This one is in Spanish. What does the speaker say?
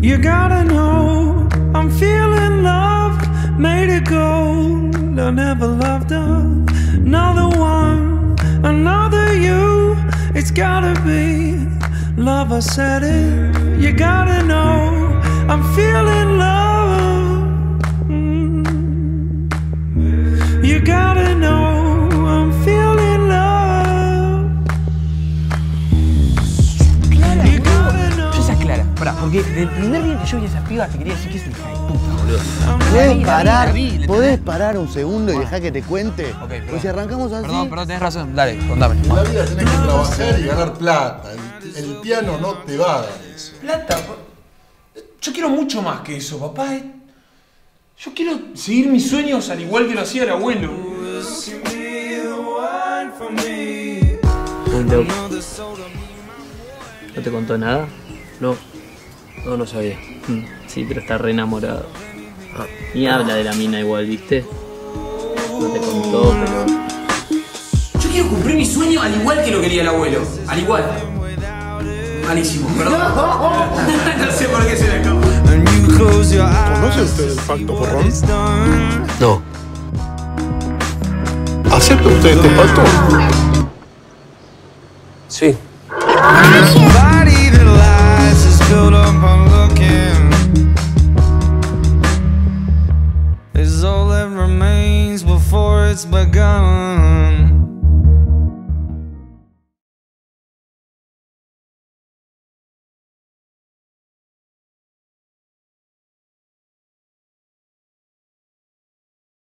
You gotta know I'm feeling loved, made it gold. I never loved another one, another you. It's gotta be love, I said it. You gotta know I'm feeling love. You gotta know I'm feeling love. You gotta know. Yo esa es clara. Pará, porque del primer día que yo vi a esa piba te quería decir que es una hija de puta, boludo. ¿Podés parar un segundo y dejar que te cuente? Ok, perdón. Pues si arrancamos así... Perdón, tenés razón. Dale, contame. En la vida tenés que trabajar y ganar plata. El piano no te va a dar eso. Plata. Yo quiero mucho más que eso, papá. Yo quiero seguir mis sueños al igual que lo hacía el abuelo. ¿No te contó nada? No sabía. Sí, pero está re enamorado. Y habla de la mina igual, ¿viste? No te contó, pero... Yo quiero cumplir mi sueño al igual que lo quería el abuelo. Al igual. Malísimo, perdón. No sé por qué se le acabó. ¿Conoce usted el pacto porrón? No. ¿Acepta usted este pacto? Sí. Is all that remains before it's begun.